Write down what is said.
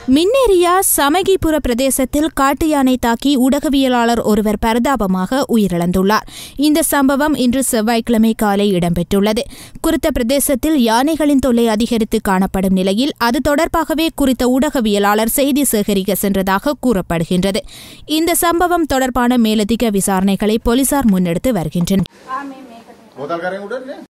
மின்னேரியா சமகிபுர பிரதேசத்தில் காட்டு யானை தாக்கி ஊடகவியலாளர் ஒருவர் பரிதாபமாக உயிரிழந்துள்ளார். இந்த சம்பவம் இன்று செவ்வாய்க்கிழமை காலை இடம்பெற்றுள்ளது. குறித்த பிரதேசத்தில் யானைகளின் தொல்லை அதிகரித்து காணப்படும் நிலையில் அது தொடர்பாகவே குறித்த ஊடகவியலாளர் செய்தி சேகரிக்க சென்றதாக கூறப்படுகின்றது. இந்த சம்பவம் தொடர்பான மேலதிக விசாரணைகளை போலீசார் முன்னெடுத்து வருகின்றனர்.